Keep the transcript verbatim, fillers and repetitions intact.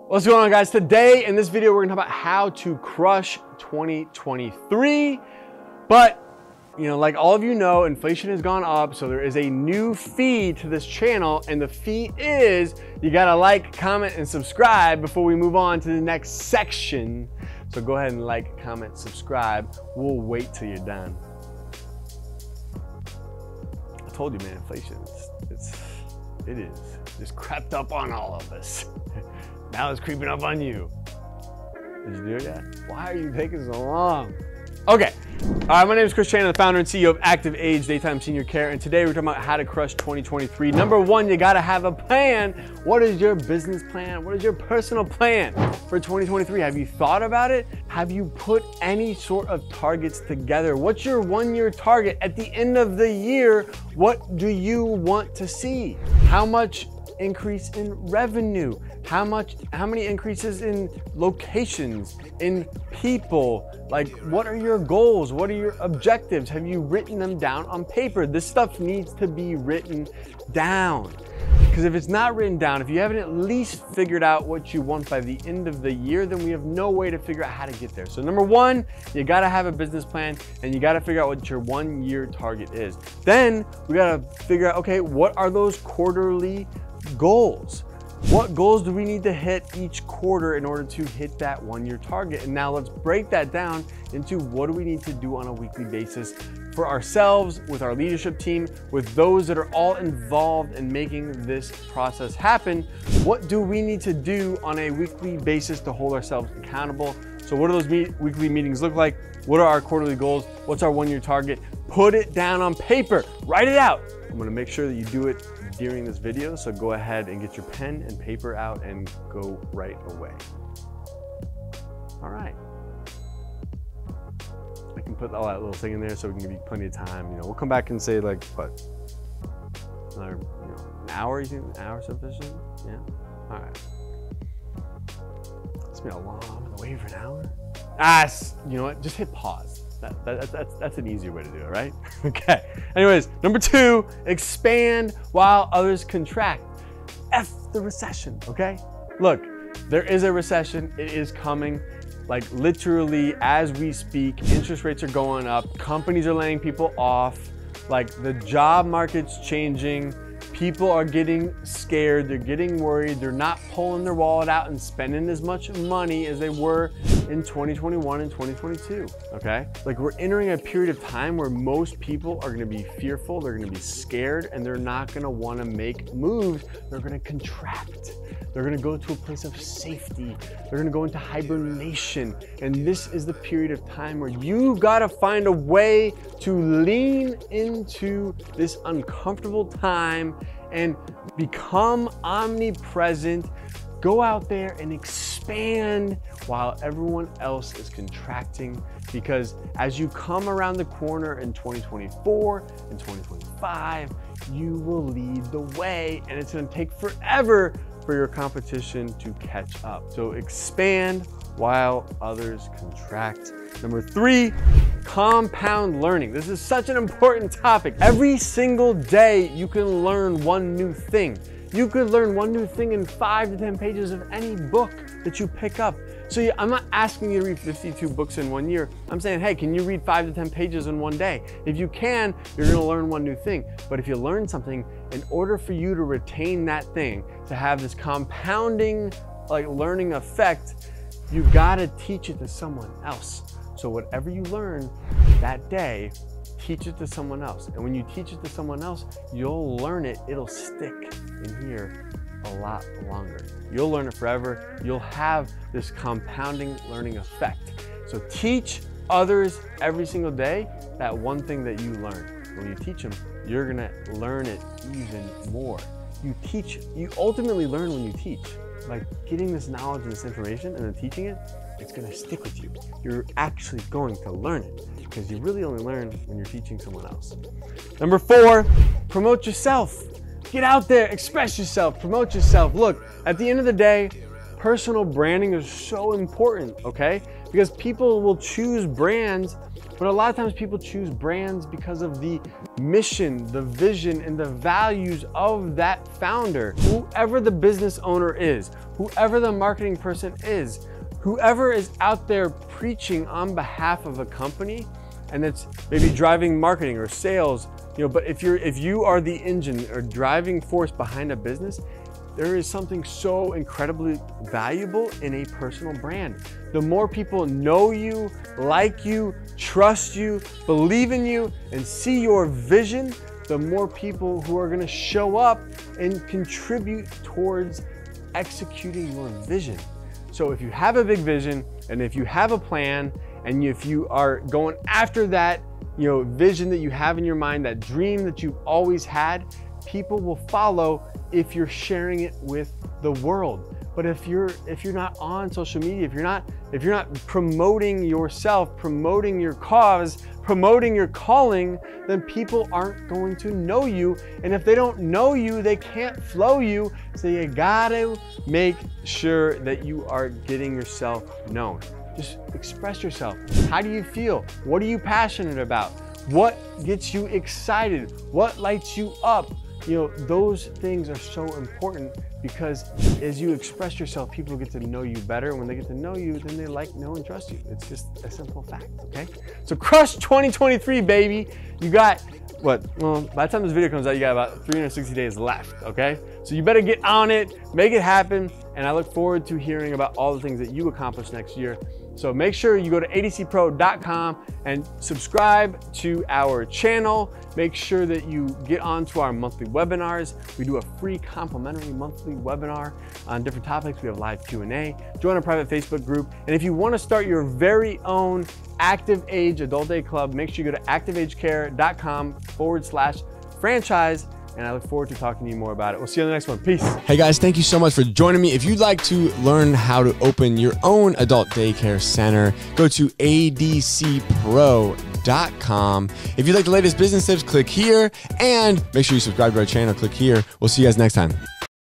What's going on, guys? Today in this video, we're gonna talk about how to crush twenty twenty-three. But, you know, like all of you know, inflation has gone up, so there is a new fee to this channel, and the fee is you gotta like, comment, and subscribe before we move on to the next section. So go ahead and like, comment, subscribe. We'll wait till you're done. I told you, man, inflation, it's, it's it is just crept up on all of us. Now it's creeping up on you. Did you do it yet? Why are you taking so long? Okay. All right, my name is Chris Chan, the founder and C E O of Active Age Daytime Senior Care, and today we're talking about how to crush twenty twenty-three. Number one, you gotta have a plan. What is your business plan? What is your personal plan for twenty twenty-three? Have you thought about it? Have you put any sort of targets together? What's your one-year target? At the end of the year, what do you want to see? How much increase in revenue? How much, how many increases in locations, in people? Like, what are your goals? What are your objectives? Have you written them down on paper? This stuff needs to be written down. Because if it's not written down, if you haven't at least figured out what you want by the end of the year, then we have no way to figure out how to get there. So number one, you gotta have a business plan, and you gotta figure out what your one year target is. Then we gotta figure out, okay, what are those quarterly goals? What goals do we need to hit each quarter in order to hit that one-year target? And now let's break that down into what do we need to do on a weekly basis for ourselves, with our leadership team, with those that are all involved in making this process happen. What do we need to do on a weekly basis to hold ourselves accountable? So what do those meet weekly meetings look like? What are our quarterly goals? What's our one-year target? Put it down on paper, write it out. I'm gonna make sure that you do it during this video, so go ahead and get your pen and paper out and go right away. All right. I can put all that little thing in there so we can give you plenty of time. You know, we'll come back and say like, what, another, you know, an hour, you think an hour sufficient? Yeah, all right. It's been a long, I'm gonna wait for an hour. Ah, you know what, just hit pause. That, that, that's, that's an easier way to do it, right? Okay. Anyways, number two, expand while others contract. F the recession, okay? Look, there is a recession. It is coming. Like literally as we speak, interest rates are going up. Companies are laying people off. Like the job market's changing. People are getting scared, they're getting worried, they're not pulling their wallet out and spending as much money as they were in twenty twenty-one and twenty twenty-two, okay? Like we're entering a period of time where most people are gonna be fearful, they're gonna be scared, and they're not gonna wanna make moves, they're gonna contract. They're gonna go to a place of safety. They're gonna go into hibernation. And this is the period of time where you gotta find a way to lean into this uncomfortable time and become omnipresent. Go out there and expand while everyone else is contracting, because as you come around the corner in twenty twenty-four and twenty twenty-five, you will lead the way, and it's gonna take forever for your competition to catch up. So expand while others contract. Number three, compound learning. This is such an important topic. Every single day you can learn one new thing. You could learn one new thing in five to ten pages of any book that you pick up. So you, I'm not asking you to read fifty-two books in one year. I'm saying, hey, can you read five to ten pages in one day? If you can, you're gonna learn one new thing. But if you learn something, in order for you to retain that thing, to have this compounding like learning effect, you gotta teach it to someone else. So whatever you learn that day, teach it to someone else. And when you teach it to someone else, you'll learn it, it'll stick in here a lot longer. You'll learn it forever. You'll have this compounding learning effect. So teach others every single day that one thing that you learn. When you teach them, you're gonna learn it even more. You teach, you ultimately learn when you teach. Like getting this knowledge and this information and then teaching it, it's gonna stick with you. You're actually going to learn it, because you really only learn when you're teaching someone else. Number four, promote yourself. Get out there, express yourself, promote yourself. Look, at the end of the day, personal branding is so important, okay? Because people will choose brands, but a lot of times people choose brands because of the mission, the vision, and the values of that founder. Whoever the business owner is, whoever the marketing person is, whoever is out there preaching on behalf of a company, and it's maybe driving marketing or sales, you know, but if you're if you are the engine or driving force behind a business, there is something so incredibly valuable in a personal brand. The more people know you, like you, trust you, believe in you, and see your vision, the more people who are gonna show up and contribute towards executing your vision. So if you have a big vision, and if you have a plan, and if you are going after that, you know, vision that you have in your mind, that dream that you've always had, people will follow if you're sharing it with the world. But if you're if you're not on social media, if you're not if you're not promoting yourself, promoting your cause, promoting your calling, then people aren't going to know you. And if they don't know you, they can't flow you. So you gotta make sure that you are getting yourself known. Just express yourself. How do you feel? What are you passionate about? What gets you excited? What lights you up? You know, those things are so important because as you express yourself, people get to know you better. When they get to know you, then they like, know, and trust you. It's just a simple fact, okay? So crush twenty twenty-three, baby. You got, what, well, by the time this video comes out, you got about three hundred sixty days left, okay? So you better get on it, make it happen, and I look forward to hearing about all the things that you accomplish next year. So make sure you go to A D C pro dot com and subscribe to our channel. Make sure that you get onto our monthly webinars. We do a free complimentary monthly webinar on different topics. We have live Q and A. Join our private Facebook group. And if you want to start your very own Active Age Adult Day Club, make sure you go to active age care dot com forward slash franchise. And I look forward to talking to you more about it. We'll see you on the next one. Peace. Hey guys, thank you so much for joining me. If you'd like to learn how to open your own adult daycare center, go to A D C pro dot com. If you'd like the latest business tips, click here. And make sure you subscribe to our channel, click here. We'll see you guys next time.